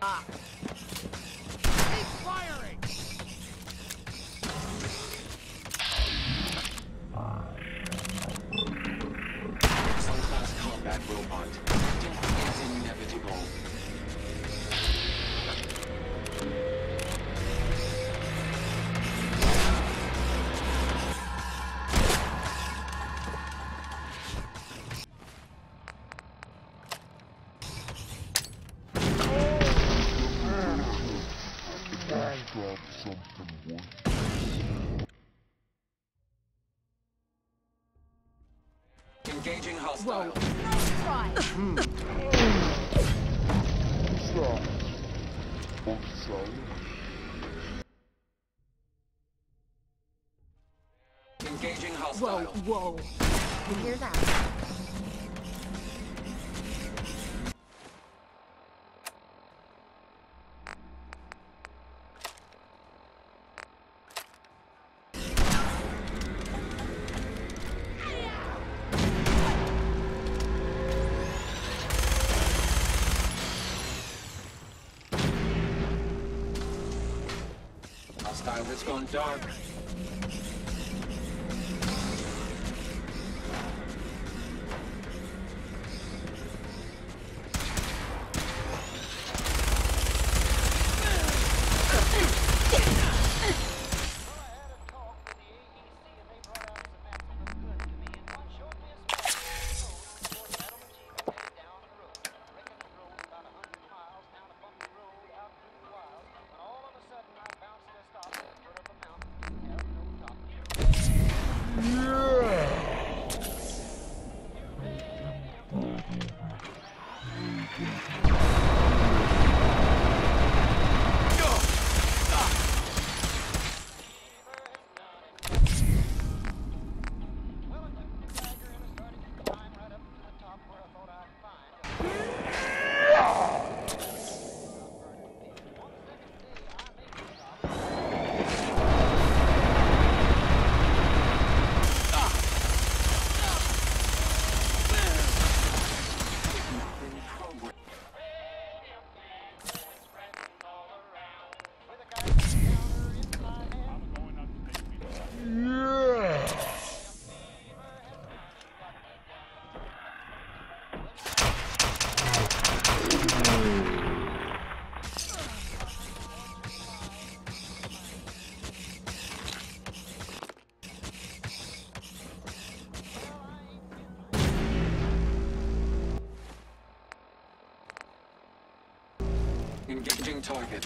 Keep firing! Some class combat robot. Death is inevitable. Engaging hostile. Whoa. Nice try. Engaging Whoa, hostile. whoa. You hear that? Hostile has gone dark. Engaging target.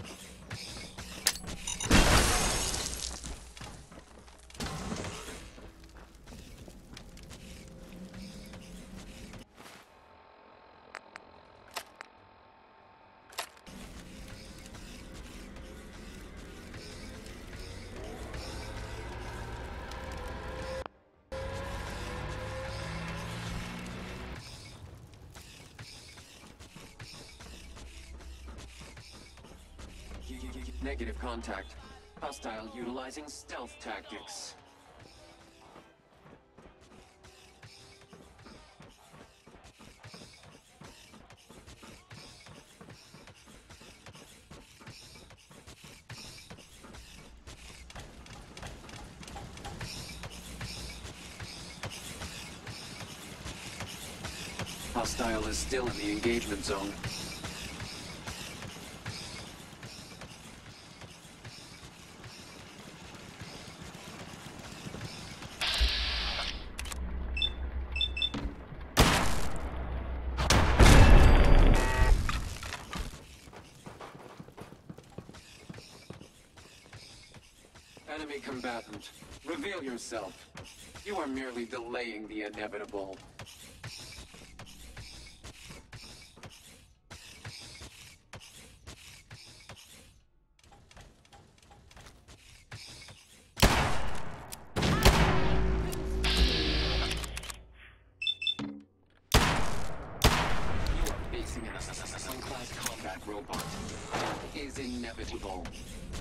Negative contact. Hostile utilizing stealth tactics. Hostile is still in the engagement zone. Enemy combatant, reveal yourself. You are merely delaying the inevitable. You are facing an unclass combat robot. Death is inevitable.